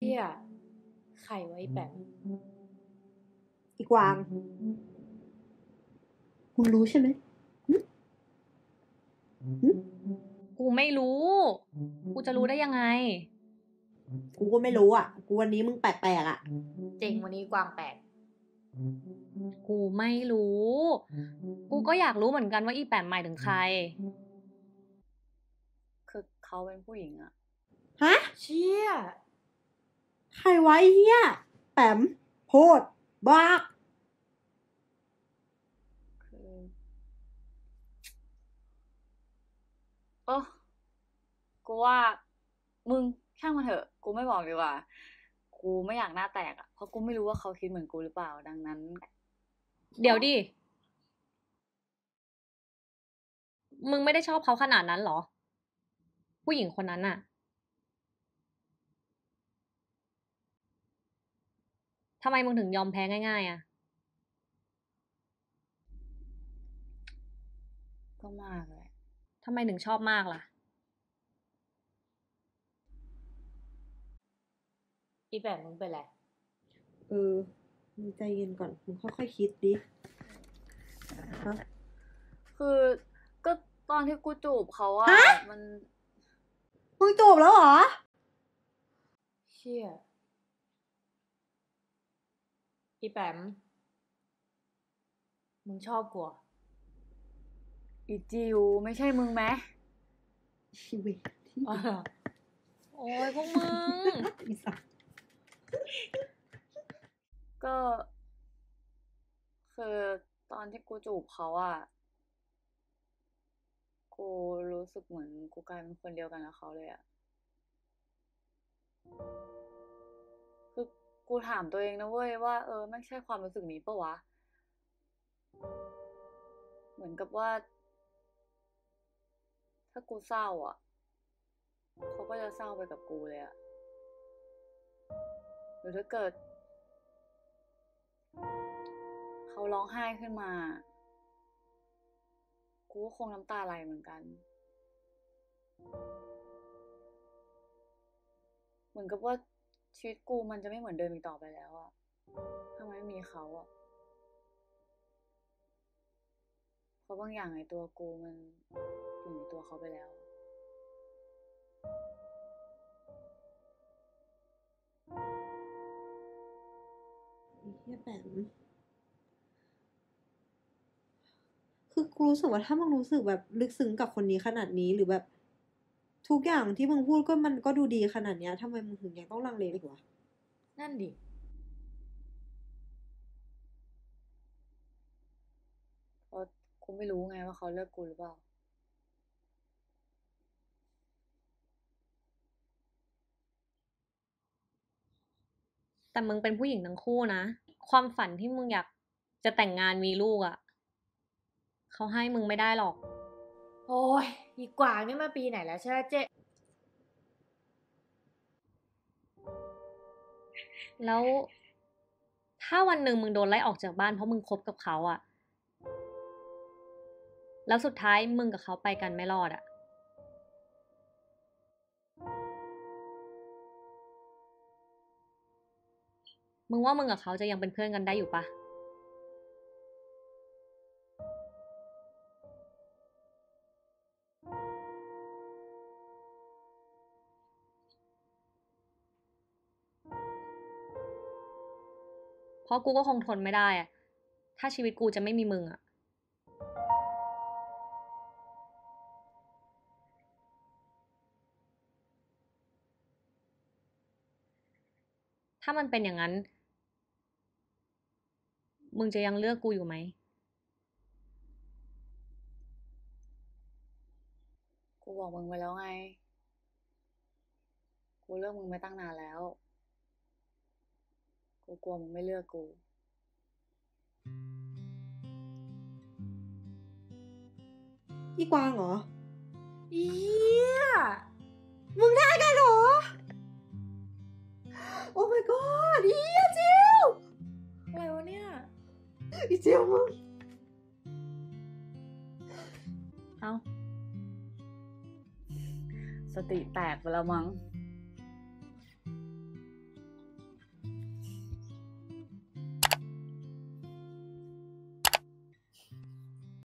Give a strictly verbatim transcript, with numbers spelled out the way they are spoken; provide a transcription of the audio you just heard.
ชี่ยไข่ไว้แบบอีกวางมึงรู้ใช่ไหมกูไม่รู้ กูจะรู้ได้ยังไงกูก็ไม่รู้อ่ะ กูวันนี้มึงแปลกๆอ่ะเจ๋งวันนี้กวางแปลกกูไม่รู้ กูก็อยากรู้เหมือนกันว่าอีแปมหมายถึงใครคือเขาเป็นผู้หญิงอะฮะเชี่ยใครไว้เฮียแปมโพดบ้าคือเออกูว่ามึงช่างมันเถอะ กูไม่บอกดีกว่า กูไม่อยากหน้าแตกอะเพราะกูไม่รู้ว่าเขาคิดเหมือนกูหรือเปล่า ดังนั้นเดี๋ยวดิ มึงไม่ได้ชอบเขาขนาดนั้นเหรอ ผู้หญิงคนนั้นน่ะทำไมมึงถึงยอมแพ้ง่ายๆอ่ะก็มากเลยทำไมถึงชอบมากล่ะอีแบบมึงเป็นไรเออมึงใจเย็นก่อน มึงค่อยๆคิดดิฮะคือก็ตอนที่กูจูบเขาอะฮะมันมึงจบแล้วเหรอเชี่ยอีแปมมึงชอบกูเหรออีจิวไม่ใช่มึงไหมชีวิตอ๋อเหรอโอ้ยพวกมึงอีสัตว์ก็ คือตอนที่กูจูบเขาอะกูรู้สึกเหมือนกูกลายเป็นคนเดียวกันกับเขาเลยอะคือกูถามตัวเองนะเว้ยว่าเออไม่ใช่ความรู้สึกนี้ปะวะ เหมือนกับว่า ถ้ากูเศร้าอะเขาก็จะเศร้าไปกับกูเลยอะหรือถ้าเกิด เขาร้องไห้ขึ้นมา กูก็คงน้ำตาไหลเหมือนกัน เหมือนกับว่าชีวิตกูมันจะไม่เหมือนเดิมอีกต่อไปแล้วอะถ้าไม่มีเขาอะเพราะบางอย่างในตัวกูมันอยู่ในตัวเขาไปแล้วไอ้เฮียแปมคือกูรู้สึกว่าถ้ามึงรู้สึกแบบลึกซึ้งกับคนนี้ขนาดนี้หรือแบบ ทุกอย่างที่มึงพูดก็มันก็ดูดีขนาดเนี้ยทำไมมึงถึงยังต้องลังเลอีกวะนั่นดิเพราะกูไม่รู้ไงว่าเขาเลิกกูหรือเปล่าแต่มึงเป็นผู้หญิงทั้งคู่นะ ความฝันที่มึงอยากจะแต่งงานมีลูกอ่ะ เขาให้มึงไม่ได้หรอกโอ้ยอีกวางนี่มาปีไหนแล้วใช่ไหมเจ๊แล้วถ้าวันหนึ่งมึงโดนไล่ออกจากบ้านเพราะมึงคบกับเขาอะแล้วสุดท้ายมึงกับเขาไปกันไม่รอดอะมึงว่ามึงกับเขาจะยังเป็นเพื่อนกันได้อยู่ปะเพราะกูก็คงทนไม่ได้อะถ้าชีวิตกูจะไม่มีมึงอะถ้ามันเป็นอย่างนั้น มึงจะยังเลือกกูอยู่ไหมกูบอกมึงไปแล้วไง กูเลือกมึงมาตั้งนานแล้ว กูกลัวมึงไม่เลือกกูอีกวางเหรออียมึงได้กันเหรอ โอ้ my god อีเหี้ยจิวอะไรวะเนี่ยอีจิวมึงเอ้าสติแตกไปแล้วมั้ง